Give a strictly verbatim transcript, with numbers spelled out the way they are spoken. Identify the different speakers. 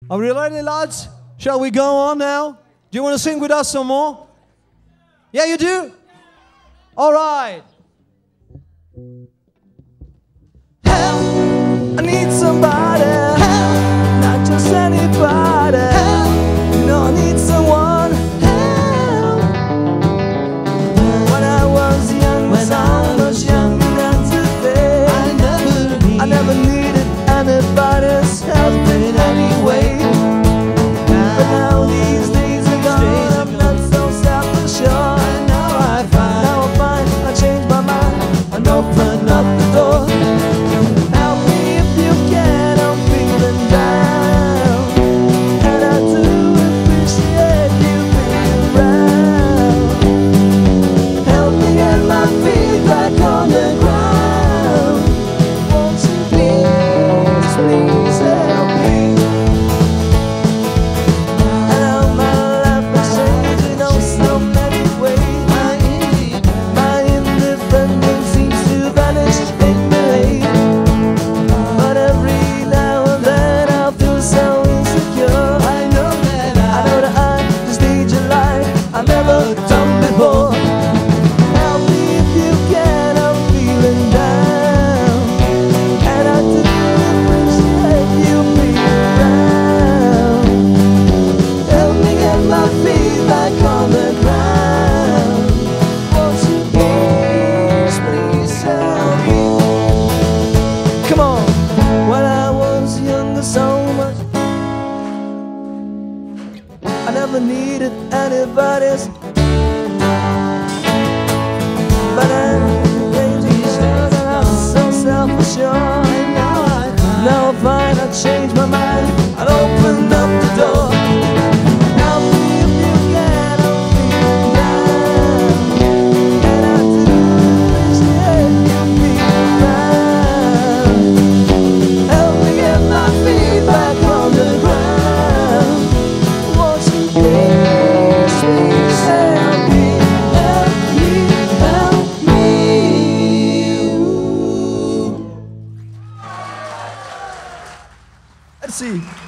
Speaker 1: Are we ready, lads? Shall we go on now? Do you want to sing with us some more? Yeah, you do? All right. Help, I need somebody. Help, not just anybody. Help, you know I need someone. Help. When I was young, when I was younger than today, I never needed, I never needed anybody's help in any way. But now these days are gone, I'm not so self-assured. And now I find, now I find, I change my mind and open up the door. Help me if you can, I'm feeling down, and I do appreciate you being around. Help me get my feet back on the ground. Won't you please, please help me? And how my life has changed in oh so many ways. My inde- my independence seems to vanish in the haze. But every now and then I feel so insecure. I know that I, I know that I just need your light I've never done before. Help me if you can, I'm feeling down, and I do appreciate you being around. Help me get my feet back on the ground. Won't you please, please help me? Come on. When I was younger so much, I never needed anybody's. But I'm crazy and I'm so self-assured. And now I find, now I find I changed my mind. I'll open up the door. Help me if you can, I'm feeling down, and I do appreciate you being around. Help me get my feet back on the ground. Won't you please, please help me, help me, help me. Let's see.